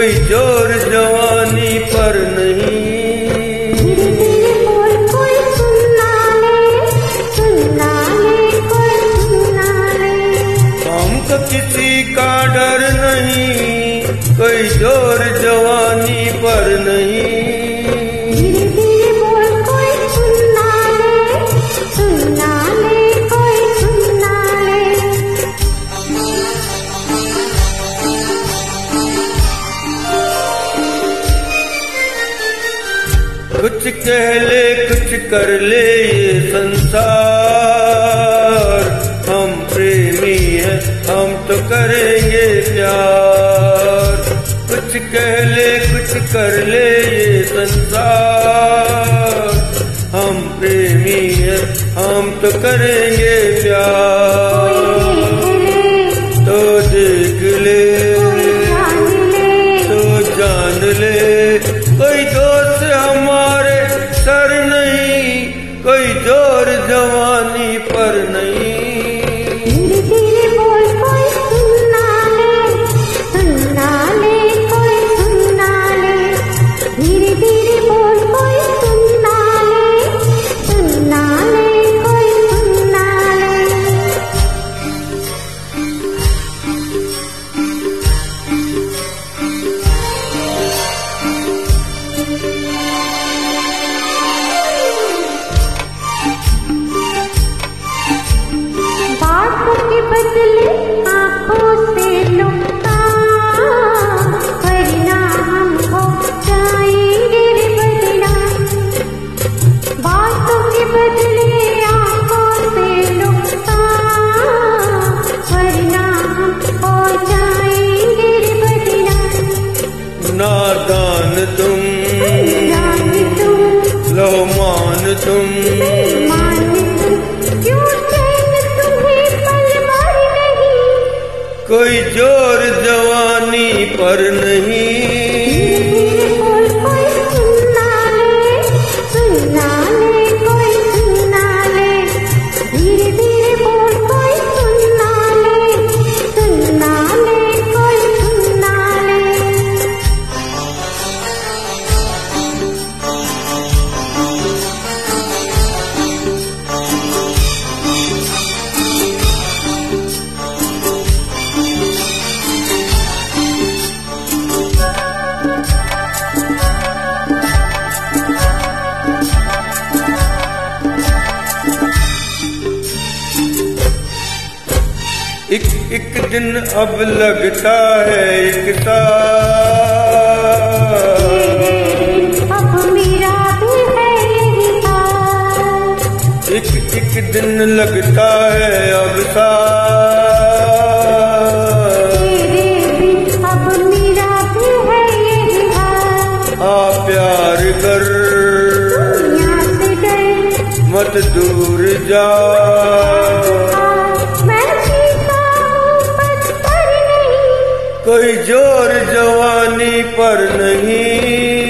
कोई जोर जवानी पर नहीं। कोई सुनना ले कोई सुनना ले। हमको किसी का डर नहीं, कोई जोर जवानी पर नहीं। कुछ कह ले कुछ कर ले ये संसार, हम प्रेमी हैं हम तो करेंगे प्यार। कुछ कह ले कुछ कर ले ये संसार, हम प्रेमी हैं हम तो करेंगे प्यार। तो देख ले तो जान ले, कोई दोस्त हमारे सर नहीं, कोई जोर जवानी पर नहीं। धीरे धीरे बोल कोई सुनना ले कोई सुनना ले। धीरे धीरे बोल कोई सुनना ले कोई सुनना ले। बातों के बदले आँखों से लुका, वरना हम हो जाएंगे रे बदनाम। बातों के बदले आँखों से लुका, वरना हम हो जाएंगे रे बदनाम। नादान तुम लो मान तुम, कोई जोर जवानी पर नहीं। कोई सुनना ले कोई सुनना ले। धीरे धीरे बोल कोई सुनना ले कोई सुनना ले। एक दिन अब लगता है एक साथ, अब मेरा भी है यही हाल। एक दिन लगता है अब साथ, अब मेरा भी है यही हाल। आ प्यार कर दुनिया से डर मत दूर जा, कोई जोर जवानी पर नहीं।